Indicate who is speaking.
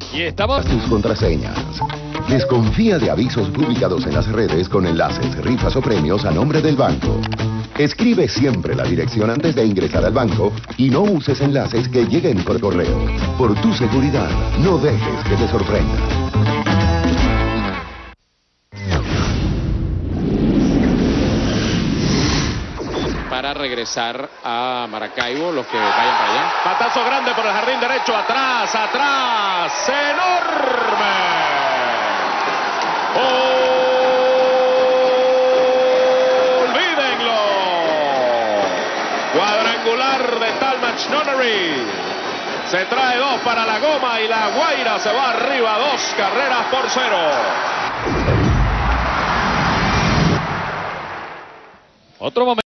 Speaker 1: Y estamos...
Speaker 2: tus contraseñas. Desconfía de avisos publicados en las redes con enlaces, rifas o premios a nombre del banco. Escribe siempre la dirección antes de ingresar al banco y no uses enlaces que lleguen por correo. Por tu seguridad, no dejes que te sorprenda.
Speaker 1: Para regresar a Maracaibo, los que vayan para allá. Patazo grande por el jardín derecho, atrás, enorme. Olvídenlo. Cuadrangular de Talmadge Nonnery. Se trae 2 para la goma y la Guaira se va arriba 2 carreras por 0. Otro momento.